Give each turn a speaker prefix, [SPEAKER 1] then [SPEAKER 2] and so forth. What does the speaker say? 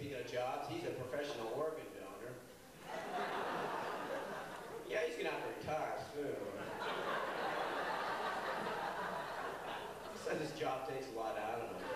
[SPEAKER 1] Speaking of jobs, he's a professional organ donor. Yeah, he's gonna have to retire soon. He says his job takes a lot out of him.